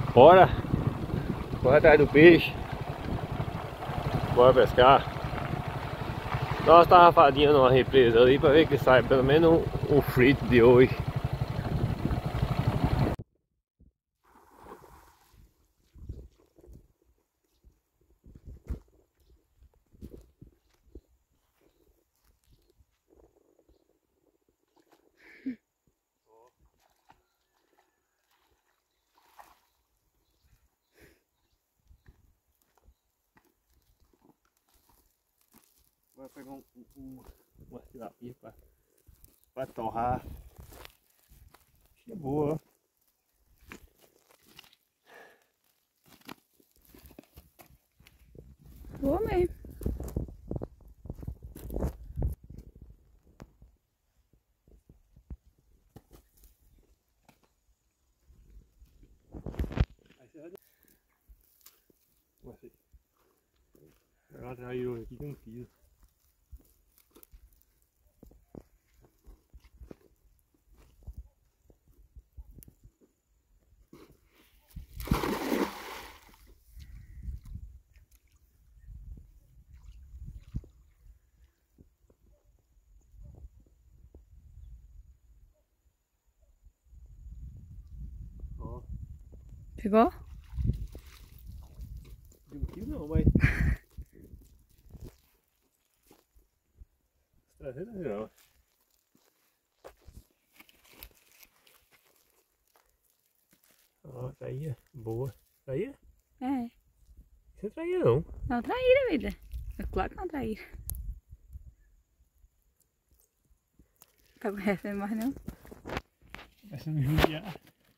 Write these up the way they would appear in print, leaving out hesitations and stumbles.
Bora! Corre atrás do peixe. Bora pescar. Dá uma tarrafadinha numa represa ali pra ver que sai pelo menos um frito de hoje. Vou pegar uma tilapia pra torrar. Que boa. Boa mesmo. Ela traiu aqui tem um fio. Ó. Pegou? De um fio não, mas. Trazendo não. Ó, traía. Boa. Traía? É. Isso é traía não. Não, traíra, vida. É claro que não traíra. Tá conhecendo mais não? Essa me judiar.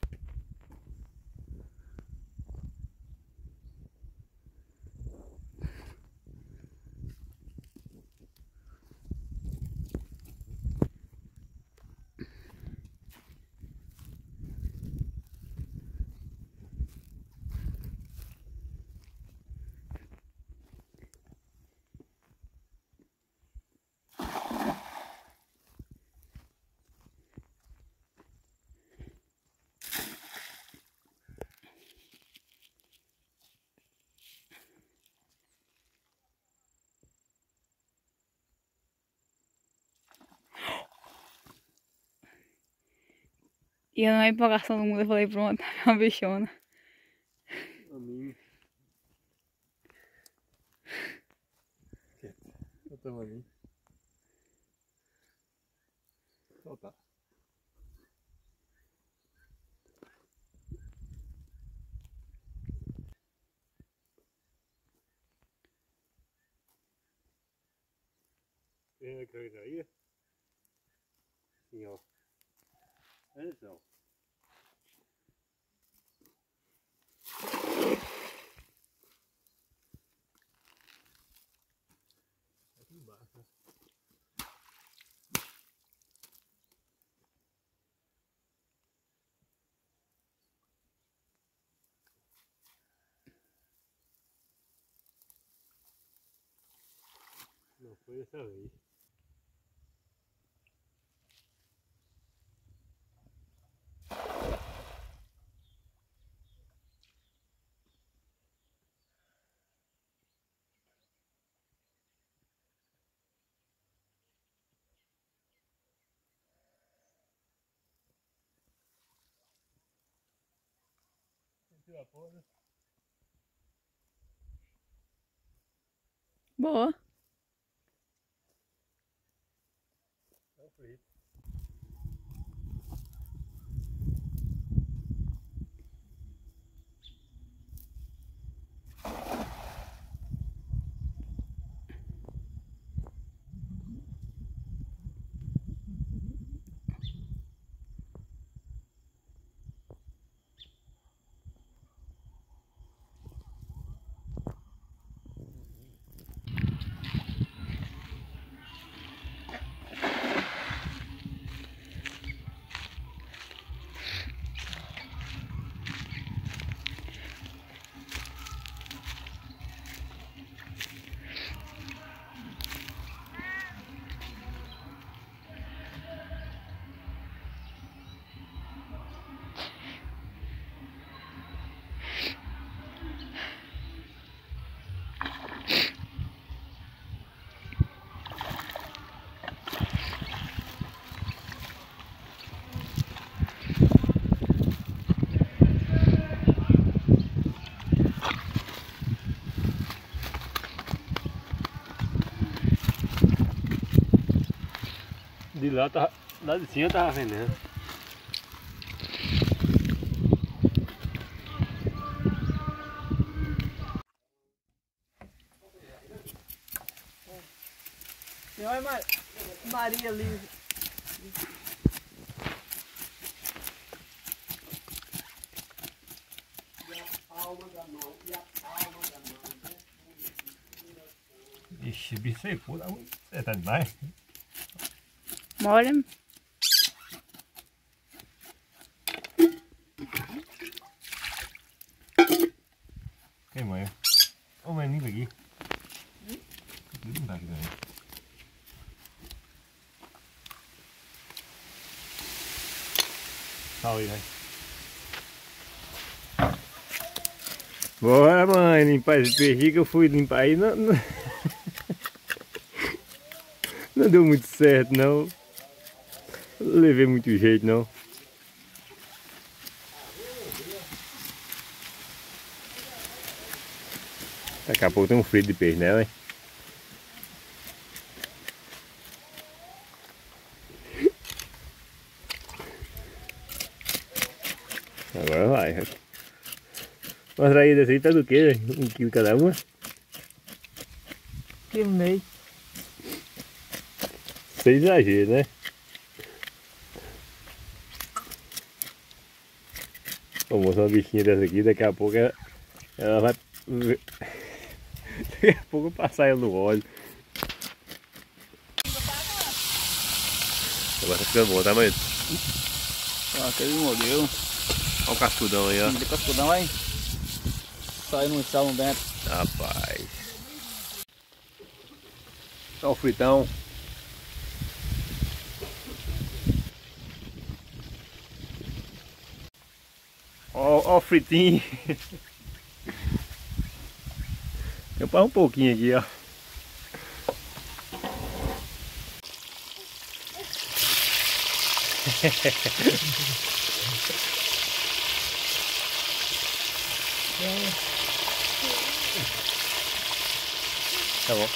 E eu na empolgação do mundo eu falei, pronto, é uma bichona. A minha. Eu tava ali. Soltar. Tem aquela traía? Sim, ó. Olha só. Aqui embaixo. Não foi dessa vez. Tira a porra. Boa. É o frito. lá, tava, lá de cima tava vendendo. Olha Maria ali. Ixi, bicho aí, pô, você tá demais. Mora. Que mãe. Ô, mas limpa aqui. Não tá aqui também. Salve, vai. Bora, mãe, limpar esse peixe que eu fui limpar aí. Não deu muito certo, não. Não levei muito jeito, não. Daqui a pouco tem um frito de peixe nela, hein? Agora vai. Umas traídas aí tá do que? 1 quilo cada uma? Quilo e meio. Sem exagero, né? Vou mostrar uma bichinha dessa aqui, daqui a pouco ela vai... Daqui a pouco eu passar ela no óleo. Agora tá ficando bom, tá, mãe? Aquele modelo. Olha o cascudão aí, ó. Aquele cascudão vai sair no São Bento. Rapaz. Olha o fritão. Olha o fritinho. Eu paro um pouquinho aqui, ó. Tá bom.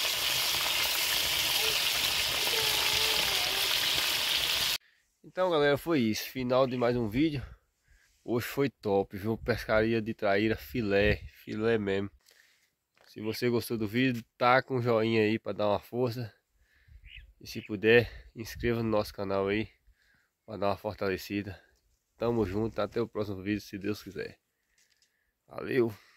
Então, galera, foi isso. Final de mais um vídeo. Hoje foi top, viu? Pescaria de traíra, filé mesmo. Se você gostou do vídeo, taca um joinha aí para dar uma força. E se puder, inscreva no nosso canal aí, para dar uma fortalecida. Tamo junto, até o próximo vídeo, se Deus quiser. Valeu!